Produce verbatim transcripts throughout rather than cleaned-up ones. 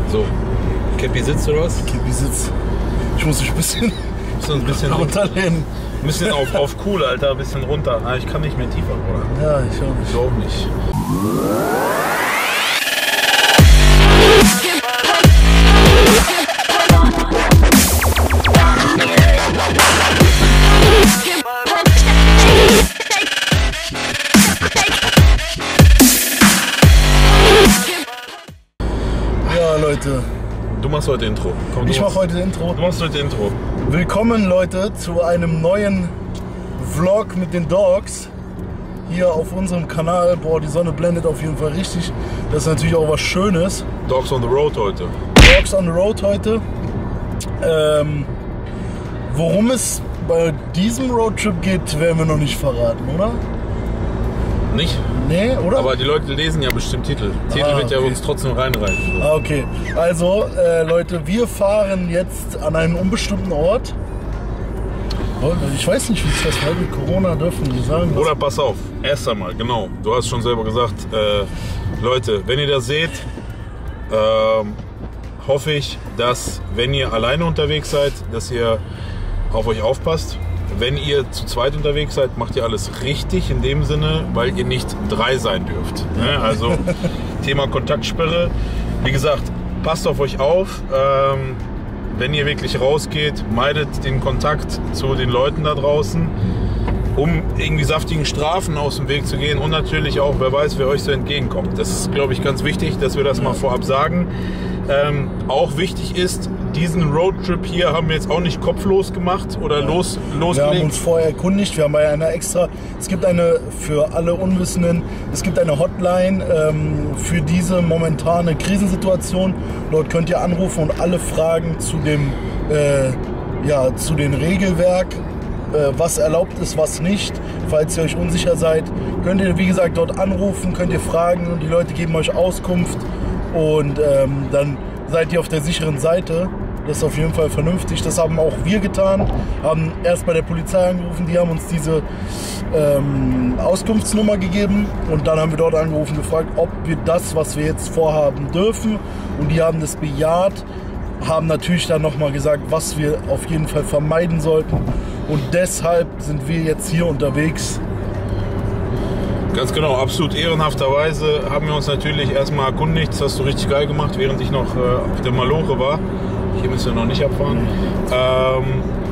So, Käppi sitzt oder was? Käppi sitzt. Ich muss mich ein bisschen, ein bisschen runterlehnen. Ein bisschen auf, auf cool, Alter, ein bisschen runter. Ah, ich kann nicht mehr tiefer, oder? Ja, ich auch nicht. Ich auch nicht. Ja, Leute. Du machst heute Intro. Komm, ich machst, mach heute Intro. Du machst heute Intro. Willkommen, Leute, zu einem neuen Vlog mit den Dogs. Hier auf unserem Kanal. Boah, die Sonne blendet auf jeden Fall richtig. Das ist natürlich auch was Schönes. Dogs on the Road heute. Dogs on the Road heute. Ähm, worum es bei diesem Roadtrip geht, werden wir noch nicht verraten, oder? Nicht? Nee, oder? Aber die Leute lesen ja bestimmt Titel. Titel Ah, wird ja okay. uns trotzdem reinreichen. So. Ah, okay. Also, äh, Leute, wir fahren jetzt an einen unbestimmten Ort. Ich weiß nicht, wie es das halt mit Corona dürfen wir sagen. Oder pass auf, erst einmal, genau. Du hast schon selber gesagt, äh, Leute, wenn ihr das seht, ähm, hoffe ich, dass, wenn ihr alleine unterwegs seid, dass ihr auf euch aufpasst. Wenn ihr zu zweit unterwegs seid, macht ihr alles richtig in dem Sinne, weil ihr nicht drei sein dürft. Ne? Also Thema Kontaktsperre. Wie gesagt, passt auf euch auf. Ähm, wenn ihr wirklich rausgeht, meidet den Kontakt zu den Leuten da draußen, um irgendwie saftigen Strafen aus dem Weg zu gehen und natürlich auch, wer weiß, wer euch so entgegenkommt. Das ist, glaube ich, ganz wichtig, dass wir das mal vorab sagen. Ähm, auch wichtig ist, diesen Roadtrip hier haben wir jetzt auch nicht kopflos gemacht oder los, losgelegt. Wir haben uns vorher erkundigt, wir haben bei einer extra, es gibt eine, für alle Unwissenden, es gibt eine Hotline ähm, für diese momentane Krisensituation. Dort könnt ihr anrufen und alle Fragen zu dem, äh, ja, zu dem Regelwerk, äh, was erlaubt ist, was nicht, falls ihr euch unsicher seid, könnt ihr, wie gesagt, dort anrufen, könnt ihr fragen und die Leute geben euch Auskunft und ähm, dann seid ihr auf der sicheren Seite. Das ist auf jeden Fall vernünftig. Das haben auch wir getan. Haben erst bei der Polizei angerufen, die haben uns diese ähm, Auskunftsnummer gegeben und dann haben wir dort angerufen, gefragt, ob wir das, was wir jetzt vorhaben, dürfen. Und die haben das bejaht, haben natürlich dann nochmal gesagt, was wir auf jeden Fall vermeiden sollten. Und deshalb sind wir jetzt hier unterwegs. Ganz genau, absolut ehrenhafterweise haben wir uns natürlich erstmal erkundigt. Das hast du richtig geil gemacht, während ich noch äh, auf der Malore war. Hier müsst ihr noch nicht abfahren. Ähm,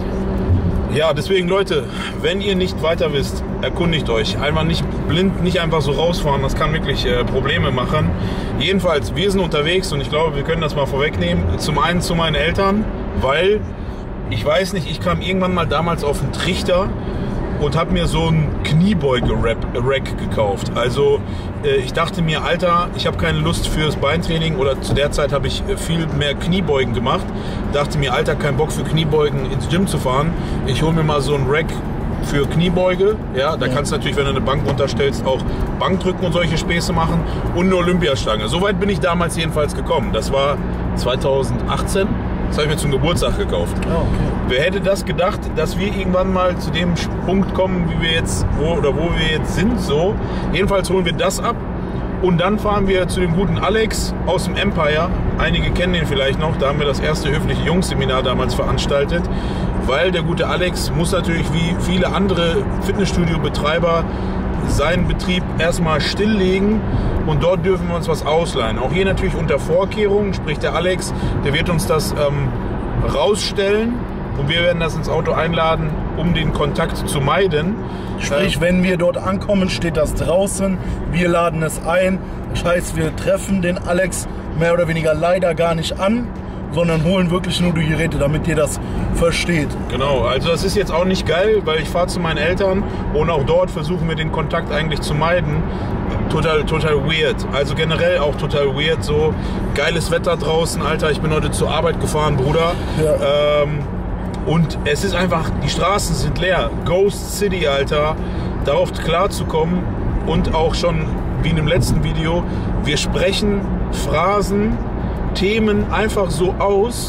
ja, deswegen Leute, wenn ihr nicht weiter wisst, erkundigt euch. Einfach nicht blind, nicht einfach so rausfahren. Das kann wirklich äh, Probleme machen. Jedenfalls, wir sind unterwegs und ich glaube, wir können das mal vorwegnehmen. Zum einen zu meinen Eltern, weil, ich weiß nicht, ich kam irgendwann mal damals auf den Trichter und habe mir so ein Kniebeuge-Rack gekauft. Also äh, ich dachte mir, Alter, ich habe keine Lust fürs Beintraining oder zu der Zeit habe ich viel mehr Kniebeugen gemacht. Dachte mir, Alter, kein Bock für Kniebeugen ins Gym zu fahren. Ich hole mir mal so ein Rack für Kniebeuge. Ja, da ja. kannst du natürlich, wenn du eine Bank runterstellst, auch Bankdrücken und solche Späße machen und eine Olympiastange. Soweit bin ich damals jedenfalls gekommen. Das war zweitausendachtzehn. Das habe ich mir zum Geburtstag gekauft. Oh, okay. Wer hätte das gedacht, dass wir irgendwann mal zu dem Punkt kommen, wie wir jetzt, wo oder wo wir jetzt sind, so. Jedenfalls holen wir das ab und dann fahren wir zu dem guten Alex aus dem Empire. Einige kennen den vielleicht noch, da haben wir das erste höfliche Jungs-Seminar damals veranstaltet, weil der gute Alex muss natürlich wie viele andere Fitnessstudio-Betreiber seinen Betrieb erstmal stilllegen und dort dürfen wir uns was ausleihen. Auch hier natürlich unter Vorkehrungen, sprich der Alex, der wird uns das ähm, rausstellen und wir werden das ins Auto einladen, um den Kontakt zu meiden. Sprich, äh, wenn wir dort ankommen, steht das draußen, wir laden es ein. Das heißt, wir treffen den Alex mehr oder weniger leider gar nicht an, sondern holen wirklich nur die Geräte, damit ihr das versteht. Genau, also das ist jetzt auch nicht geil, weil ich fahre zu meinen Eltern und auch dort versuchen wir den Kontakt eigentlich zu meiden. Total, total weird. Also generell auch total weird, so geiles Wetter draußen, Alter, ich bin heute zur Arbeit gefahren, Bruder. Ja. Ähm, und es ist einfach, die Straßen sind leer. Ghost City, Alter, darauf klarzukommen und auch schon, wie in dem letzten Video, wir sprechen Phrasen, Themen einfach so aus,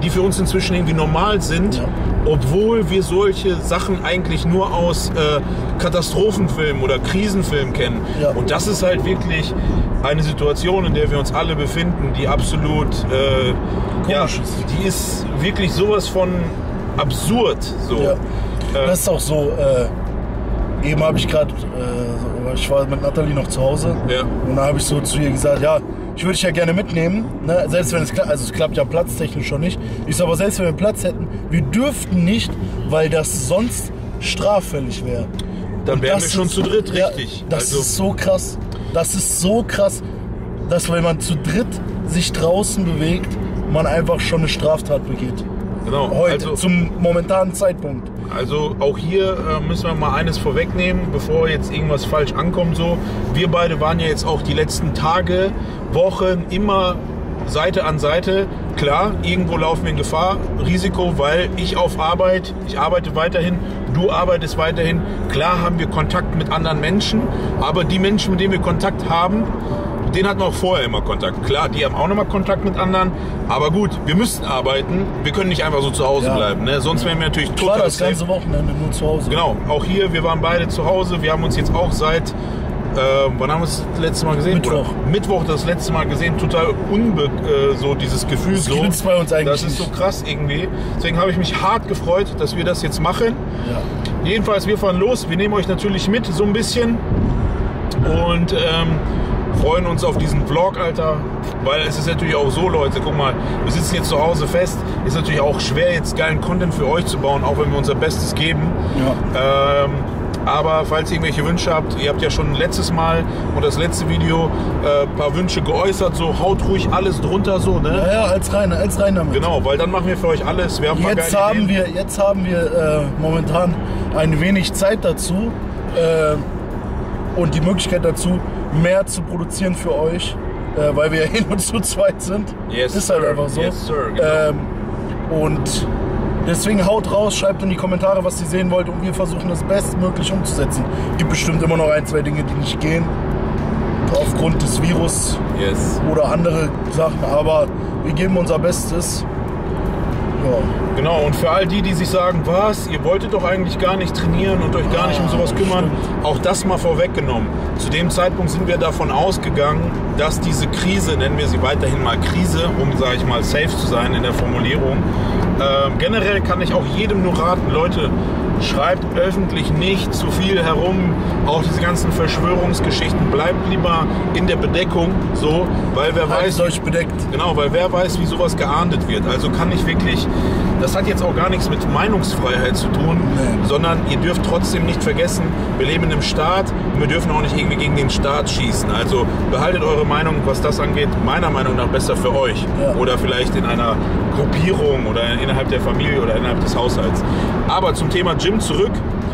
die für uns inzwischen irgendwie normal sind, ja. obwohl wir solche Sachen eigentlich nur aus äh, Katastrophenfilmen oder Krisenfilmen kennen. Ja. Und das ist halt wirklich eine Situation, in der wir uns alle befinden, die absolut, äh, ja, die ist wirklich sowas von absurd. So. Ja. Äh, das ist auch so, äh, eben habe ich gerade, äh, ich war mit Nathalie noch zu Hause, ja. und da habe ich so zu ihr gesagt, ja, ich würde dich ja gerne mitnehmen, ne? Selbst wenn es klappt, also es klappt ja platztechnisch schon nicht. Ich sage aber, selbst wenn wir Platz hätten, wir dürften nicht, weil das sonst straffällig wäre. Dann wären wir schon ist, zu dritt, ja, richtig. Das also. ist so krass. Das ist so krass, dass wenn man zu dritt sich draußen bewegt, man einfach schon eine Straftat begeht. Genau. Heute, also, zum momentanen Zeitpunkt. Also auch hier äh, müssen wir mal eines vorwegnehmen, bevor jetzt irgendwas falsch ankommt. So. Wir beide waren ja jetzt auch die letzten Tage, Wochen immer Seite an Seite. Klar, irgendwo laufen wir in Gefahr, Risiko, weil ich auf Arbeit, ich arbeite weiterhin, du arbeitest weiterhin. Klar haben wir Kontakt mit anderen Menschen, aber die Menschen, mit denen wir Kontakt haben, mit denen hatten wir auch vorher immer Kontakt. Klar, die haben auch nochmal Kontakt mit anderen, aber gut, wir müssen arbeiten, wir können nicht einfach so zu Hause ja. bleiben, ne? Sonst wären wir natürlich total safe. Ich war das ganze Wochenende nur zu Hause. Genau, auch hier, wir waren beide zu Hause, wir haben uns jetzt auch seit, äh, wann haben wir es das letzte Mal gesehen? Mittwoch. Oder? Mittwoch das letzte Mal gesehen, total unbe, äh, so dieses Gefühl das so. Bei uns eigentlich das ist so krass irgendwie. Deswegen habe ich mich hart gefreut, dass wir das jetzt machen. Ja. Jedenfalls, wir fahren los, wir nehmen euch natürlich mit, so ein bisschen. Und ähm, freuen uns auf diesen Vlog, Alter, weil es ist natürlich auch so, Leute, guck mal, wir sitzen jetzt zu Hause fest, ist natürlich auch schwer, jetzt geilen Content für euch zu bauen, auch wenn wir unser Bestes geben. Ja. Ähm, aber falls ihr irgendwelche Wünsche habt, ihr habt ja schon letztes Mal und das letzte Video ein äh, paar Wünsche geäußert, so haut ruhig alles drunter, so, ne? Ja, ja, als rein, als rein damit. Genau, weil dann machen wir für euch alles. Wir haben jetzt, haben wir, jetzt haben wir äh, momentan ein wenig Zeit dazu äh, und die Möglichkeit dazu, mehr zu produzieren für euch, äh, weil wir ja hin und zu zweit sind. Yes, ist halt sir. einfach so. Yes, sir, genau. ähm, und deswegen haut raus, schreibt in die Kommentare, was ihr sehen wollt, und wir versuchen das bestmöglich umzusetzen. Gibt bestimmt immer noch ein, zwei Dinge, die nicht gehen, aufgrund des Virus yes. oder andere Sachen, aber wir geben unser Bestes. Ja. Genau, und für all die, die sich sagen, was, ihr wolltet doch eigentlich gar nicht trainieren und euch gar ah, nicht um sowas kümmern, stimmt. Auch das mal vorweggenommen. Zu dem Zeitpunkt sind wir davon ausgegangen, dass diese Krise, nennen wir sie weiterhin mal Krise, um, sage ich mal, safe zu sein in der Formulierung. Ähm, generell kann ich auch jedem nur raten, Leute, schreibt öffentlich nicht zu viel herum, auch diese ganzen Verschwörungsgeschichten, bleibt lieber in der Bedeckung, so, weil wer halt weiß, euch bedeckt. Genau, weil wer weiß, wie sowas geahndet wird. Also kann ich wirklich, das hat jetzt auch gar nichts mit Meinungsfreiheit zu tun, nee. sondern ihr dürft trotzdem nicht vergessen, wir leben in einem Staat und wir dürfen auch nicht irgendwie gegen den Staat schießen. Also behaltet eure Meinung, was das angeht, meiner Meinung nach besser für euch. Ja. Oder vielleicht in einer Gruppierung oder innerhalb der Familie oder innerhalb des Haushalts. Aber zum Thema Gym zurück.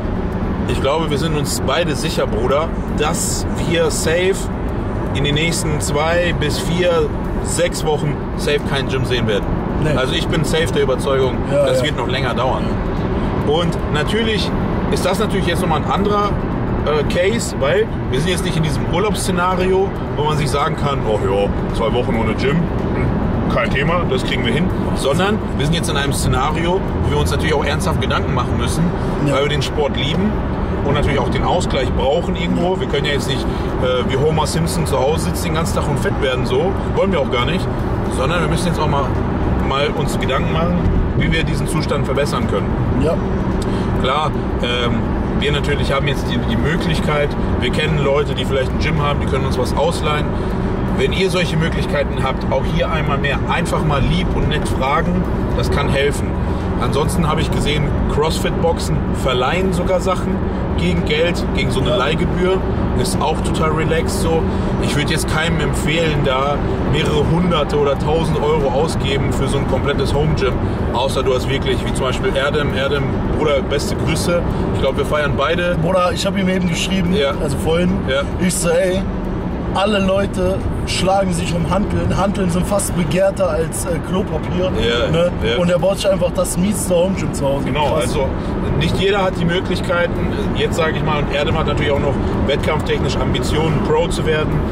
Ich glaube, wir sind uns beide sicher, Bruder, dass wir safe in den nächsten zwei bis vier, sechs Wochen safe kein Gym sehen werden. Nee. Also ich bin safe der Überzeugung, ja, das ja. wird noch länger dauern. Und natürlich ist das natürlich jetzt nochmal ein anderer äh, Case, weil wir sind jetzt nicht in diesem Urlaubsszenario, wo man sich sagen kann, oh ja, zwei Wochen ohne Gym, kein Thema, das kriegen wir hin. Sondern wir sind jetzt in einem Szenario, wo wir uns natürlich auch ernsthaft Gedanken machen müssen, ja. weil wir den Sport lieben und natürlich auch den Ausgleich brauchen irgendwo. Wir können ja jetzt nicht äh, wie Homer Simpson zu Hause sitzen den ganzen Tag und fett werden, so wollen wir auch gar nicht. Sondern wir müssen jetzt auch mal, mal uns Gedanken machen, wie wir diesen Zustand verbessern können. Ja. Klar, ähm, wir natürlich haben jetzt die, die Möglichkeit, wir kennen Leute, die vielleicht ein Gym haben, die können uns was ausleihen. Wenn ihr solche Möglichkeiten habt, auch hier einmal mehr einfach mal lieb und nett fragen, das kann helfen. Ansonsten habe ich gesehen, CrossFit-Boxen verleihen sogar Sachen gegen Geld, gegen so eine Leihgebühr. Ist auch total relaxed so. Ich würde jetzt keinem empfehlen, da mehrere hunderte oder tausend Euro ausgeben für so ein komplettes Home-Gym. Außer du hast wirklich, wie zum Beispiel Erdem, Erdem, Bruder, beste Grüße. Ich glaube, wir feiern beide. Bruder, ich habe ihm eben geschrieben, ja. also vorhin, ja. ich so, ey, alle Leute schlagen sich um Hanteln. Hanteln sind fast begehrter als äh, Klopapier. Yeah, ne? yeah. Und er baut sich einfach das mieste Home-Gym zu Hause. Genau, krass. Also nicht jeder hat die Möglichkeiten. Jetzt sage ich mal, und Erdem hat natürlich auch noch wettkampftechnisch Ambitionen, Pro zu werden.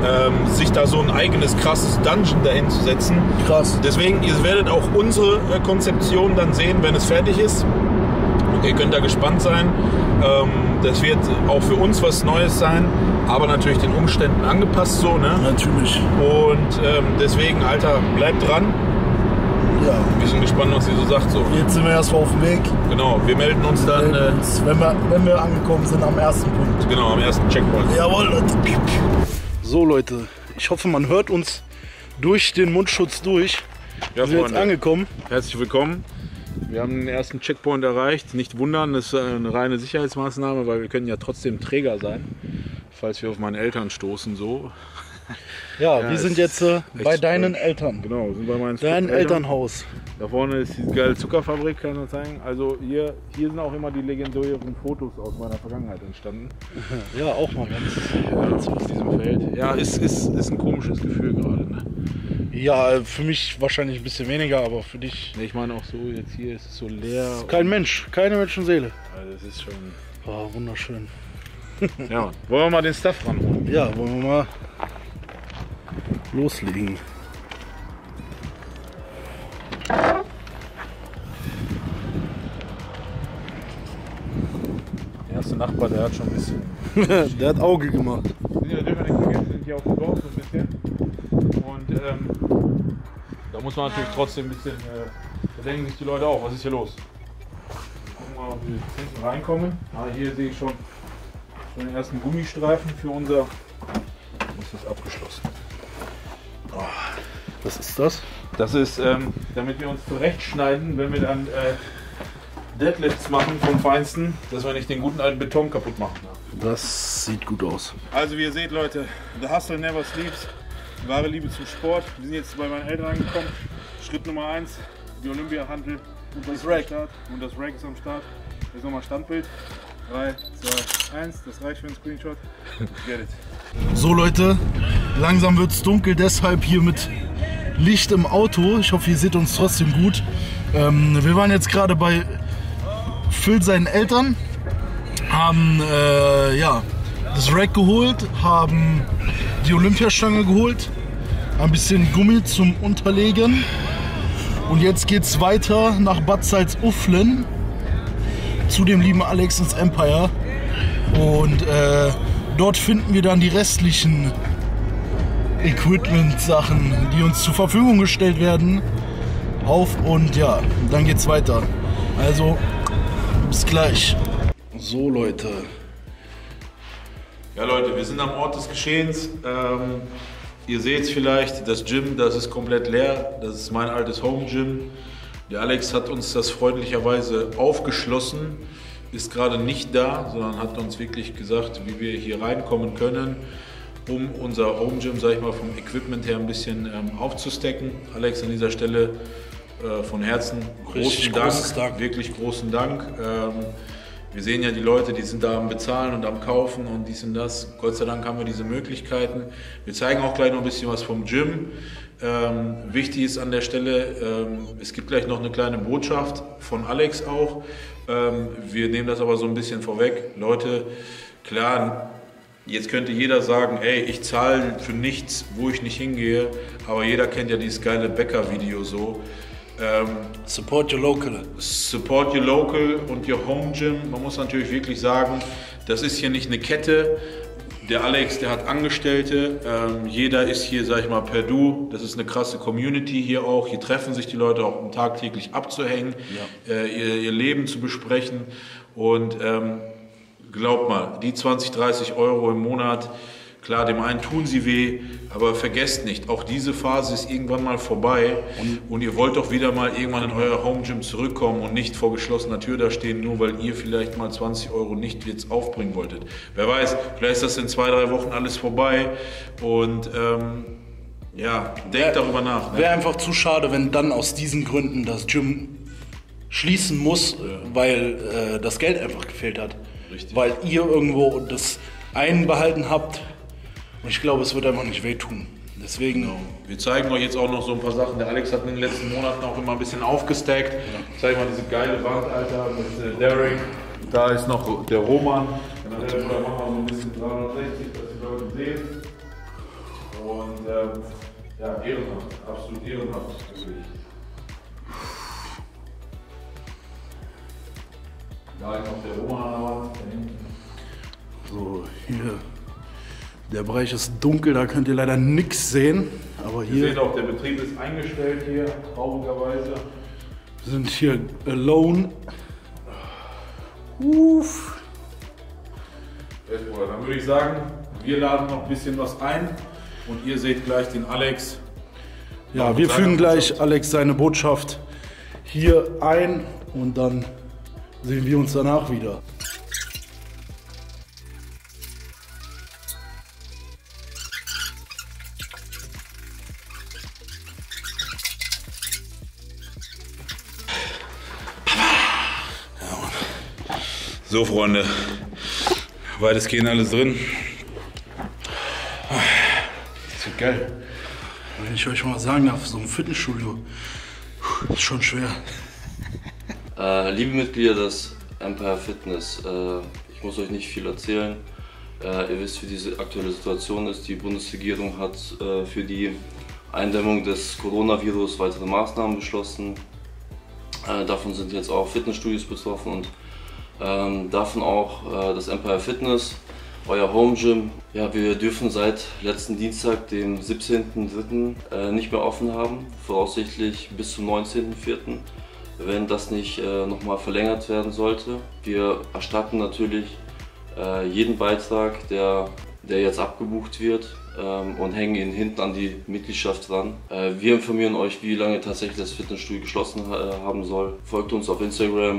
ähm, sich da so ein eigenes krasses Dungeon dahin zu setzen. Krass. Deswegen, ihr werdet auch unsere äh, Konzeption dann sehen, wenn es fertig ist. Und ihr könnt da gespannt sein. Ähm, das wird auch für uns was Neues sein, aber natürlich den Umständen angepasst so, ne? Natürlich. Und ähm, deswegen, Alter, bleibt dran. Ja. Wir sind gespannt, was sie so sagt. So. Jetzt sind wir erstmal auf dem Weg. Genau, wir melden uns dann. Wir melden uns, wenn, wir, wenn wir angekommen sind am ersten Punkt. Genau, am ersten Checkpoint. Jawohl, Leute. So, Leute, ich hoffe, man hört uns durch den Mundschutz durch. Ja, wir sind jetzt Freunde, angekommen. herzlich willkommen. Wir haben den ersten Checkpoint erreicht. Nicht wundern, das ist eine reine Sicherheitsmaßnahme, weil wir können ja trotzdem Träger sein, falls wir auf meine Eltern stoßen. So. Ja, Ja, wir sind es jetzt äh, ist bei echt deinen spannend. Eltern. Genau, wir sind bei meinen Dein Eltern. Elternhaus. Da vorne ist diese geile Zuckerfabrik, kann ich noch zeigen. Also hier, hier sind auch immer die legendären Fotos aus meiner Vergangenheit entstanden. Ja, auch mal ganz. Ja, aus diesem Feld. Ja, ist, ist, ist ein komisches Gefühl gerade. Ne? Ja, für mich wahrscheinlich ein bisschen weniger, aber für dich. Nee, ich meine auch so, jetzt hier ist es so leer. Kein Mensch, keine Menschenseele. Also das ist schon. Oh, wunderschön. Ja, wollen wir mal den Stuff ranholen? Ja, wollen wir mal loslegen. Der erste Nachbar, der hat schon ein bisschen. Der hat Auge gemacht. Wir dürfen nicht vergessen, wir sind hier auf dem Dorf so ein bisschen. Und ähm, da muss man natürlich trotzdem ein bisschen. Äh, da denken sich die Leute auch, was ist hier los? Gucken wir mal, ob wir hinten reinkommen. Ah, hier sehe ich schon, schon den ersten Gummistreifen für unser. Das ist abgeschlossen. Was ist das? Das ist, ähm, damit wir uns zurechtschneiden, wenn wir dann äh, Deadlifts machen vom Feinsten, dass wir nicht den guten alten Beton kaputt machen. Das sieht gut aus. Also wie ihr seht, Leute, the hustle never sleeps. Wahre Liebe zum Sport. Wir sind jetzt bei meinen Eltern angekommen. Schritt Nummer eins, die Olympiahantel und das Rack. Und das Rack ist am Start. Jetzt nochmal Standbild. drei, zwei, eins, das reicht für einen Screenshot. Get it. So, Leute, langsam wird es dunkel, deshalb hier mit Licht im Auto. Ich hoffe, ihr seht uns trotzdem gut. Ähm, wir waren jetzt gerade bei Phil seinen Eltern, haben äh, ja, das Rack geholt, haben die Olympiastange geholt, ein bisschen Gummi zum Unterlegen und jetzt geht's weiter nach Bad Salzuflen zu dem lieben Alex ins Empire und äh, dort finden wir dann die restlichen Equipment-Sachen, die uns zur Verfügung gestellt werden, auf und ja, dann geht's weiter. Also, bis gleich. So, Leute. Ja, Leute, wir sind am Ort des Geschehens. Ähm, ihr seht es vielleicht, das Gym, das ist komplett leer. Das ist mein altes Home-Gym. Der Alex hat uns das freundlicherweise aufgeschlossen, ist gerade nicht da, sondern hat uns wirklich gesagt, wie wir hier reinkommen können, um unser Home Gym, sag ich mal, vom Equipment her ein bisschen ähm, aufzustacken. Alex, an dieser Stelle äh, von Herzen großen Dank, Dank, wirklich großen Dank. Ähm, wir sehen ja die Leute, die sind da am Bezahlen und am Kaufen und dies und das. Gott sei Dank haben wir diese Möglichkeiten. Wir zeigen auch gleich noch ein bisschen was vom Gym. Ähm, wichtig ist an der Stelle, ähm, es gibt gleich noch eine kleine Botschaft von Alex auch. Ähm, wir nehmen das aber so ein bisschen vorweg. Leute, klar, jetzt könnte jeder sagen, ey, ich zahle für nichts, wo ich nicht hingehe, aber jeder kennt ja dieses geile Bäcker-Video so. Ähm, support your local. Support your local und your home gym. Man muss natürlich wirklich sagen, das ist hier nicht eine Kette. Der Alex, der hat Angestellte. Ähm, jeder ist hier, sag ich mal, per Du. Das ist eine krasse Community hier auch. Hier treffen sich die Leute auch, um tagtäglich abzuhängen, ja. äh, ihr, ihr Leben zu besprechen. Und ähm, glaubt mal, die zwanzig, dreißig Euro im Monat, klar, dem einen tun sie weh, aber vergesst nicht, auch diese Phase ist irgendwann mal vorbei und, und ihr wollt doch wieder mal irgendwann in euer Home Gym zurückkommen und nicht vor geschlossener Tür da stehen, nur weil ihr vielleicht mal zwanzig Euro nicht jetzt aufbringen wolltet. Wer weiß, vielleicht ist das in zwei, drei Wochen alles vorbei und ähm, ja, denkt wär, darüber nach. Ne? Wäre einfach zu schade, wenn dann aus diesen Gründen das Gym schließen muss, ja. weil äh, das Geld einfach gefehlt hat. Richtig. Weil ihr irgendwo das einbehalten habt. Und ich glaube, es wird einfach nicht wehtun. Deswegen. Genau. Wir zeigen euch jetzt auch noch so ein paar Sachen. Der Alex hat in den letzten Monaten auch immer ein bisschen aufgestackt. Ja. Ich zeige mal diese geile Wand, Alter, mit äh, Derek. Da ist noch der Roman. Da machen wir so ein bisschen dreihundertsechzig, dass die Leute sehen. Und äh, ja, ehrenhaft, absolut ehrenhaft, wirklich. Da ist noch der Roman an der Wand, da hinten. So, hier. Der Bereich ist dunkel, da könnt ihr leider nichts sehen. Aber hier. Ihr seht auch, der Betrieb ist eingestellt hier, traurigerweise. Wir sind hier alone. Uff. Jetzt, Bruder, dann würde ich sagen, wir laden noch ein bisschen was ein und ihr seht gleich den Alex. Ja, wir fügen gleich Alex seine Botschaft hier ein und dann sehen wir uns danach wieder. So, Freunde, weitestgehend alles drin. Das wird geil. Wenn ich euch mal sagen darf, so ein Fitnessstudio ist schon schwer. Äh, liebe Mitglieder des Empire Fitness, äh, ich muss euch nicht viel erzählen. Äh, ihr wisst, wie diese aktuelle Situation ist. Die Bundesregierung hat äh, für die Eindämmung des Coronavirus weitere Maßnahmen beschlossen. Äh, davon sind jetzt auch Fitnessstudios betroffen und ähm, davon auch äh, das Empire Fitness, euer Home Gym. Ja, wir dürfen seit letzten Dienstag, dem siebzehnten dritten äh, nicht mehr offen haben, voraussichtlich bis zum neunzehnten vierten wenn das nicht äh, nochmal verlängert werden sollte. Wir erstatten natürlich äh, jeden Beitrag, der, der jetzt abgebucht wird ähm, und hängen ihn hinten an die Mitgliedschaft dran. Äh, wir informieren euch, wie lange tatsächlich das Fitnessstudio geschlossen äh, haben soll. Folgt uns auf Instagram,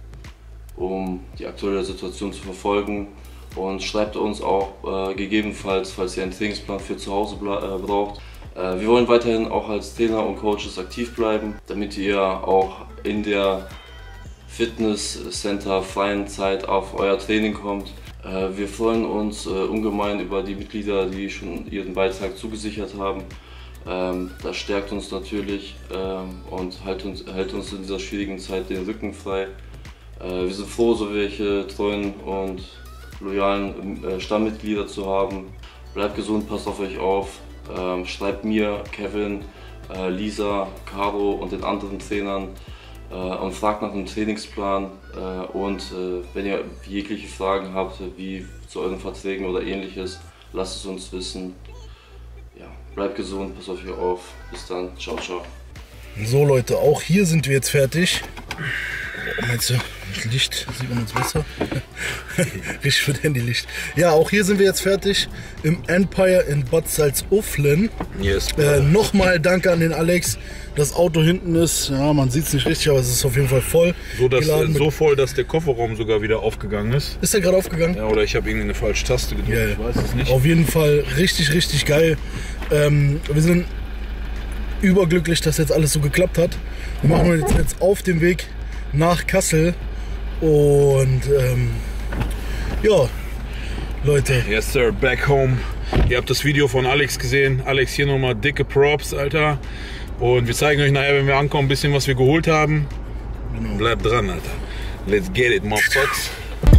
um die aktuelle Situation zu verfolgen. Und schreibt uns auch äh, gegebenenfalls, falls ihr einen Trainingsplan für zu Hause äh, braucht. Äh, wir wollen weiterhin auch als Trainer und Coaches aktiv bleiben, damit ihr auch in der Fitnesscenter freien Zeit auf euer Training kommt. Äh, wir freuen uns äh, ungemein über die Mitglieder, die schon ihren Beitrag zugesichert haben. Ähm, das stärkt uns natürlich ähm, und hält uns, hält uns in dieser schwierigen Zeit den Rücken frei. Äh, wir sind froh, so welche treuen und loyalen äh, Stammmitglieder zu haben. Bleibt gesund, passt auf euch auf. Ähm, schreibt mir, Kevin, äh, Lisa, Caro und den anderen Trainern äh, und fragt nach einem Trainingsplan. Äh, und äh, wenn ihr jegliche Fragen habt, wie zu euren Verträgen oder ähnliches, lasst es uns wissen. Ja, bleibt gesund, passt auf euch auf. Bis dann, ciao, ciao. So Leute, auch hier sind wir jetzt fertig. Oh, meinst du, mit Licht sieht man uns besser? Richtig für Handylicht. Ja, auch hier sind wir jetzt fertig im Empire in Bad Salzuflen. Yes. Äh, Nochmal danke an den Alex. Das Auto hinten ist, ja, man sieht es nicht richtig, aber es ist auf jeden Fall voll. So, dass, äh, so voll, dass der Kofferraum sogar wieder aufgegangen ist. Ist der gerade aufgegangen? Ja, oder ich habe irgendwie eine falsche Taste gedrückt, Yeah. ich weiß es nicht. Auf jeden Fall richtig, richtig geil. Ähm, wir sind überglücklich, dass jetzt alles so geklappt hat. Wir machen uns jetzt auf den Weg nach Kassel und ähm, ja, Leute. Yes sir, back home. Ihr habt das Video von Alex gesehen. Alex, hier nochmal dicke Props, Alter. Und wir zeigen euch nachher, wenn wir ankommen, ein bisschen, was wir geholt haben. Genau. Bleibt dran, Alter. Let's get it, motherfuckers.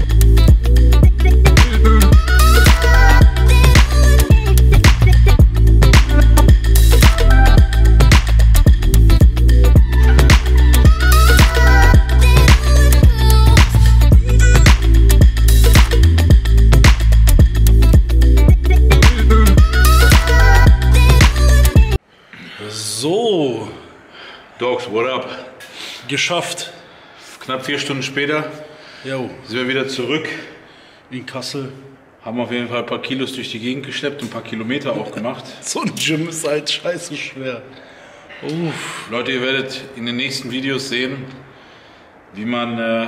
So, Dogs, what up? geschafft. Knapp vier Stunden später Jo, sind wir wieder zurück. in Kassel. Haben auf jeden Fall ein paar Kilos durch die Gegend geschleppt und ein paar Kilometer auch gemacht. So ein Gym ist halt scheiße schwer. Uff. Leute, ihr werdet in den nächsten Videos sehen, wie man äh,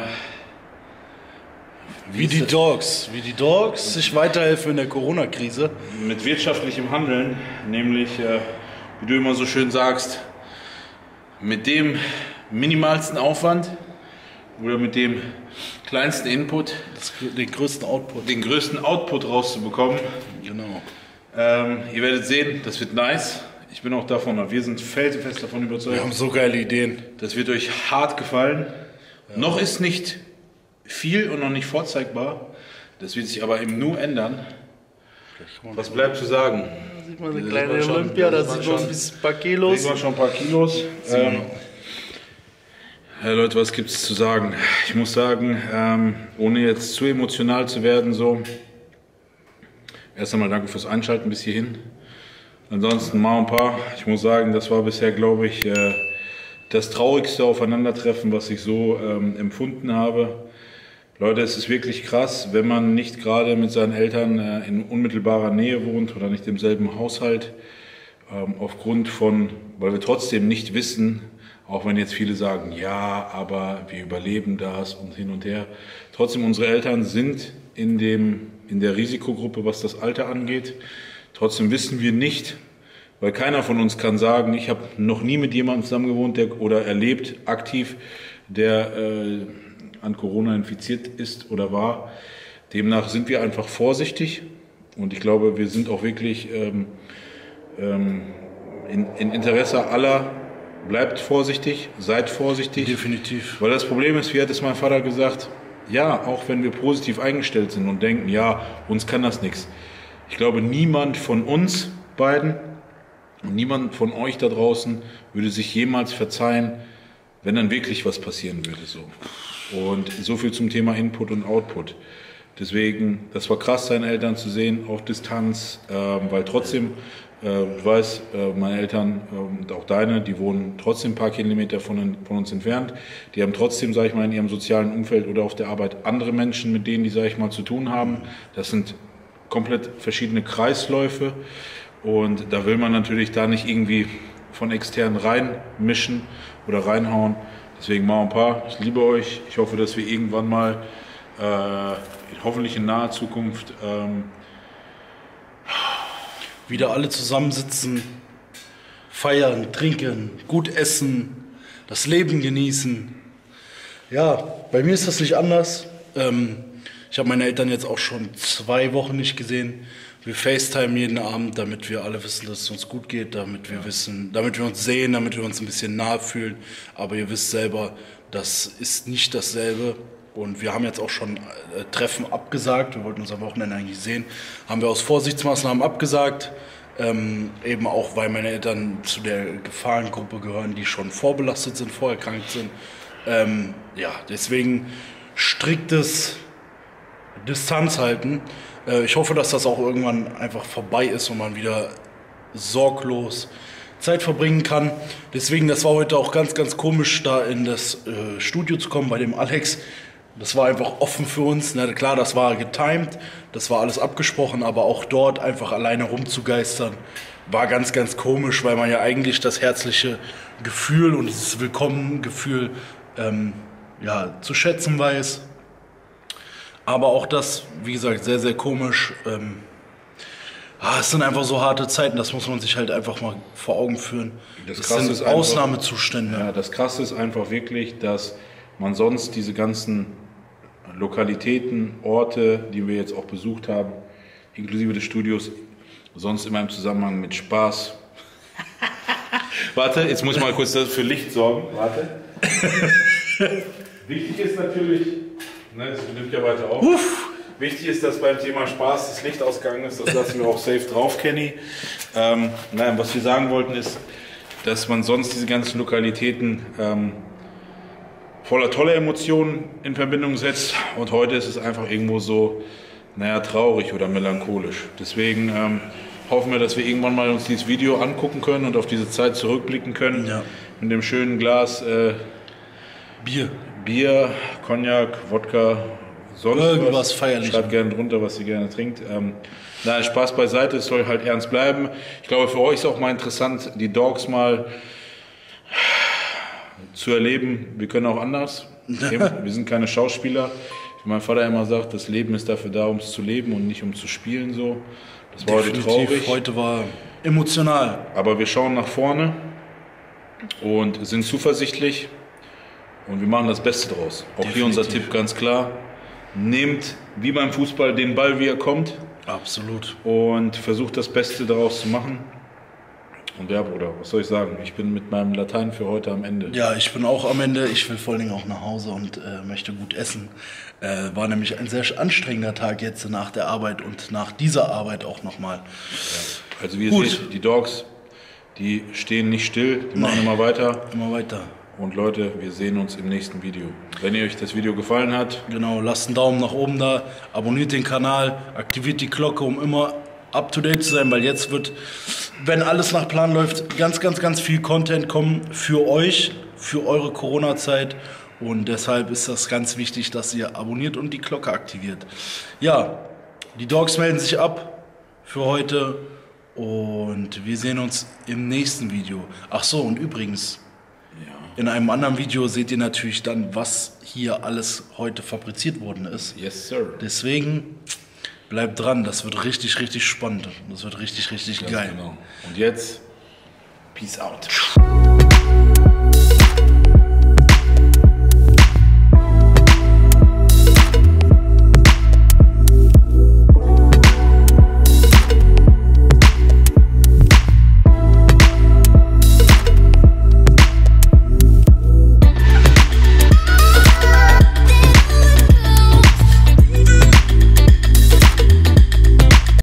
Wie die Dogs, wie die Dogs sich weiterhelfen in der Corona-Krise. mit wirtschaftlichem Handeln, nämlich, äh, wie du immer so schön sagst, mit dem minimalsten Aufwand oder mit dem kleinsten Input Das, den größten Output. den größten Output rauszubekommen. Genau. Ähm, ihr werdet sehen, das wird nice. Ich bin auch davon, wir sind felsenfest davon überzeugt. Wir haben so geile Ideen. Das wird euch hart gefallen. Ja. Noch ist nicht viel und noch nicht vorzeigbar. Das wird sich aber im Nu ändern. Was bleibt zu sagen? sieht man eine kleine Olympia, da sieht man ein bisschen ein paar Kilos. Sieht man schon ein paar Kilos. Ähm, ja, Leute, was gibt es zu sagen? Ich muss sagen, ähm, ohne jetzt zu emotional zu werden, so. Erst einmal danke fürs Einschalten bis hierhin. Ansonsten mal ein paar. Ich muss sagen, das war bisher, glaube ich, äh, das traurigste Aufeinandertreffen, was ich so ähm, empfunden habe. Leute, es ist wirklich krass, wenn man nicht gerade mit seinen Eltern äh, in unmittelbarer Nähe wohnt oder nicht im selben Haushalt, ähm, aufgrund von, weil wir trotzdem nicht wissen, auch wenn jetzt viele sagen, ja, aber wir überleben das und hin und her. Trotzdem, unsere Eltern sind in, dem, in der Risikogruppe, was das Alter angeht. Trotzdem wissen wir nicht, weil keiner von uns kann sagen, ich habe noch nie mit jemandem zusammengewohnt der, oder erlebt, aktiv, der äh, an Corona infiziert ist oder war. Demnach sind wir einfach vorsichtig und ich glaube, wir sind auch wirklich ähm, ähm, in, in Interesse aller, bleibt vorsichtig, seid vorsichtig. Definitiv. Weil das Problem ist, wie hat es mein Vater gesagt, ja, auch wenn wir positiv eingestellt sind und denken, ja, uns kann das nichts. Ich glaube, niemand von uns beiden und niemand von euch da draußen würde sich jemals verzeihen, wenn dann wirklich was passieren würde. So. Und so viel zum Thema Input und Output. Deswegen, das war krass, seine Eltern zu sehen auf Distanz, äh, weil trotzdem, äh, du weißt, äh, meine Eltern äh, und auch deine, die wohnen trotzdem ein paar Kilometer von, von uns entfernt. Die haben trotzdem, sage ich mal, in ihrem sozialen Umfeld oder auf der Arbeit andere Menschen, mit denen die, sage ich mal, zu tun haben. Das sind komplett verschiedene Kreisläufe. Und da will man natürlich da nicht irgendwie von extern reinmischen oder reinhauen. Deswegen mal ein paar. Ich liebe euch. Ich hoffe, dass wir irgendwann mal, äh, hoffentlich in naher Zukunft, ähm, wieder alle zusammensitzen, feiern, trinken, gut essen, das Leben genießen. Ja, bei mir ist das nicht anders. Ähm, ich habe meine Eltern jetzt auch schon zwei Wochen nicht gesehen. Wir FaceTime jeden Abend, damit wir alle wissen, dass es uns gut geht, damit wir wissen, damit wir uns sehen, damit wir uns ein bisschen nahe fühlen. Aber ihr wisst selber, das ist nicht dasselbe. Und wir haben jetzt auch schon äh, Treffen abgesagt. Wir wollten uns am Wochenende eigentlich sehen. Haben wir aus Vorsichtsmaßnahmen abgesagt. Ähm, eben auch, weil meine Eltern zu der Gefahrengruppe gehören, die schon vorbelastet sind, vorerkrankt sind. Ähm, ja, deswegen striktes Distanz halten. Ich hoffe, dass das auch irgendwann einfach vorbei ist und man wieder sorglos Zeit verbringen kann. Deswegen, das war heute auch ganz, ganz komisch, da in das äh, Studio zu kommen bei dem Alex. Das war einfach offen für uns. Na klar, das war getimed, das war alles abgesprochen, aber auch dort einfach alleine rumzugeistern, war ganz, ganz komisch, weil man ja eigentlich das herzliche Gefühl und dieses Willkommengefühl ähm, ja, zu schätzen weiß. Aber auch das, wie gesagt, sehr, sehr komisch. Ähm, ah, es sind einfach so harte Zeiten, das muss man sich halt einfach mal vor Augen führen. Das, das Krasse sind ist einfach, Ausnahmezustände. Ja, das Krasse ist einfach wirklich, dass man sonst diese ganzen Lokalitäten, Orte, die wir jetzt auch besucht haben, inklusive des Studios, sonst immer im Zusammenhang mit Spaß. Warte, jetzt muss ich mal kurz für Licht sorgen. Warte. Wichtig ist natürlich... Ne, das nimmt ja weiter auf. Uff. Wichtig ist, dass beim Thema Spaß das Licht ausgegangen ist. Das lassen wir auch safe drauf, Kenny. Ähm, nein, was wir sagen wollten ist, dass man sonst diese ganzen Lokalitäten ähm, voller toller Emotionen in Verbindung setzt. Und heute ist es einfach irgendwo so, naja, traurig oder melancholisch. Deswegen ähm, hoffen wir, dass wir irgendwann mal uns dieses Video angucken können und auf diese Zeit zurückblicken können. Ja. Mit dem schönen Glas äh, Bier. Bier, Cognac, Wodka, sonst irgendwas was. Feierliches. Schreibt gerne drunter, was ihr gerne trinkt. Ähm, na, Spaß beiseite, es soll halt ernst bleiben. Ich glaube, für euch ist auch mal interessant, die Dogs mal zu erleben. Wir können auch anders. Wir sind keine Schauspieler. Wie mein Vater immer sagt, das Leben ist dafür da, um es zu leben und nicht um zu spielen. So. Das war Definitiv. heute traurig. Heute war emotional. Aber wir schauen nach vorne und sind zuversichtlich. Und wir machen das Beste draus. Auch Definitiv. Hier unser Tipp ganz klar. Nehmt, wie beim Fußball, den Ball, wie er kommt. Absolut. Und versucht das Beste daraus zu machen. Und ja, Bruder, was soll ich sagen? Ich bin mit meinem Latein für heute am Ende. Ja, ich bin auch am Ende. Ich will vor allen Dingen auch nach Hause und äh, möchte gut essen. Äh, war nämlich ein sehr anstrengender Tag jetzt nach der Arbeit und nach dieser Arbeit auch nochmal. Ja. Also wie ihr Gut. seht, die Dogs, die stehen nicht still, die machen immer weiter. Immer weiter. Und Leute, wir sehen uns im nächsten Video. Wenn ihr euch das Video gefallen hat, Genau, lasst einen Daumen nach oben da, abonniert den Kanal, aktiviert die Glocke, um immer up to date zu sein, weil jetzt wird, wenn alles nach Plan läuft, ganz, ganz, ganz viel Content kommen für euch, für eure Corona-Zeit. Und deshalb ist das ganz wichtig, dass ihr abonniert und die Glocke aktiviert. Ja, die Dogs melden sich ab für heute und wir sehen uns im nächsten Video. Ach so, und übrigens, in einem anderen Video seht ihr natürlich dann, was hier alles heute fabriziert worden ist. yes sir. Deswegen bleibt dran, das wird richtig, richtig spannend. Das wird richtig, richtig Ganz geil. genau. Und jetzt, peace out.